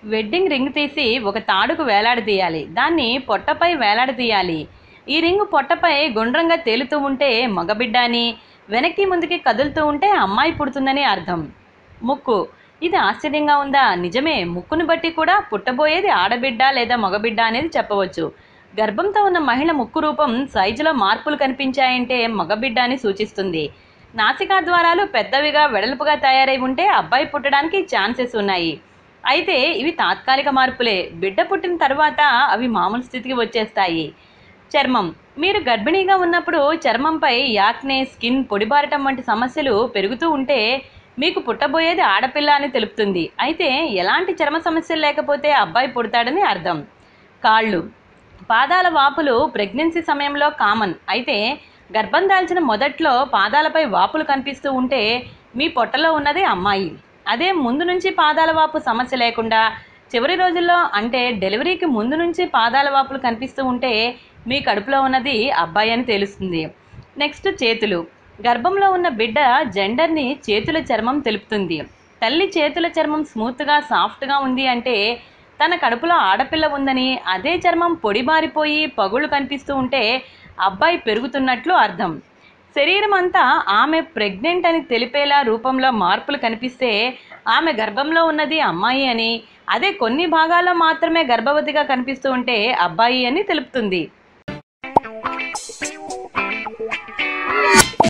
Wedding ring తీసి ఒక తాడుకు వేలాడదీయాలి. దాన్ని పొట్టపై వేలాడదీయాలి. ఈ రింగు పొట్టపై గుండ్రంగా తేలుతూ ఉంటే మగబిడ్డ అని, వెనక్కి ముందుకి కదులుతూ ఉంటే అమ్మాయి పుడుతుందని అర్థం. ముక్కు. ఇది ఆశ్చర్యంగా ఉందా? నిజమే. ముక్కును బట్టి కూడా పుట్టబోయేది ఆడబిడ్డ లేదా మగబిడ్డ అనేది చెప్పవచ్చు. గర్భంతో ఉన్న మహిళ ముక్కు రూపం సైజులో మార్పులు కనిపించాయంటే మగబిడ్డ అని సూచిస్తుంది. నాసికా ద్వారాలు పెద్దవిగా వెడల్పుగా తయారై ఉంటే అబ్బాయి పుట్టడానికి ఛాన్సెస్ ఉన్నాయి. అయితే ఇవి తాత్కాలిక మార్పులే. బిడ్డ పుట్టిన తర్వాత అవి మామూలు స్థితికి వచ్చేస్తాయి. చర్మం. మీరు గర్భిణీగా ఉన్నప్పుడు చర్మంపై యాక్నే, స్కిన్ పొడిబారటం వంటి సమస్యలు పెరుగుతూ ఉంటే మీకు పుట్టబోయేది ఆడపిల్ల అని తెలుపుతుంది. అయితే ఎలాంటి చర్మ సమస్యలు లేకపోతే అబ్బాయి పుడతాడని అర్థం. కాళ్ళు. పాదాల వాపులు ప్రెగ్నెన్సీ సమయంలో కామన్. అయితే గర్భం దాల్చిన మొదట్లో పాదాలపై వాపులు కనిపిస్తూ ఉంటే మీ పొట్టలో ఉన్నది అమ్మాయి. అదే ముందు నుంచి పాదాల వాపు సమస్య లేకుండా చివరి రోజుల్లో అంటే డెలివరీకి ముందు నుంచి పాదాల వాపులు కనిపిస్తూ ఉంటే మీ కడుపులో ఉన్నది అబ్బాయి అని తెలుస్తుంది. నెక్స్ట్ చేతులు. గర్భంలో ఉన్న బిడ్డ జెండర్ని చేతుల చర్మం తెలుపుతుంది. తల్లి చేతుల చర్మం స్మూత్గా సాఫ్ట్గా ఉంది అంటే తన కడుపులో ఆడపిల్ల ఉందని, అదే చర్మం పొడిబారిపోయి పగుళ్ళు కనిపిస్తూ ఉంటే అబ్బాయి పెరుగుతున్నట్లు అర్థం. శరీరం అంతా ఆమె ప్రెగ్నెంట్ అని తెలిపేలా రూపంలో మార్పులు కనిపిస్తే ఆమె గర్భంలో ఉన్నది అమ్మాయి అని, అదే కొన్ని భాగాల్లో మాత్రమే గర్భవతిగా కనిపిస్తూ ఉంటే అబ్బాయి అని తెలుపుతుంది.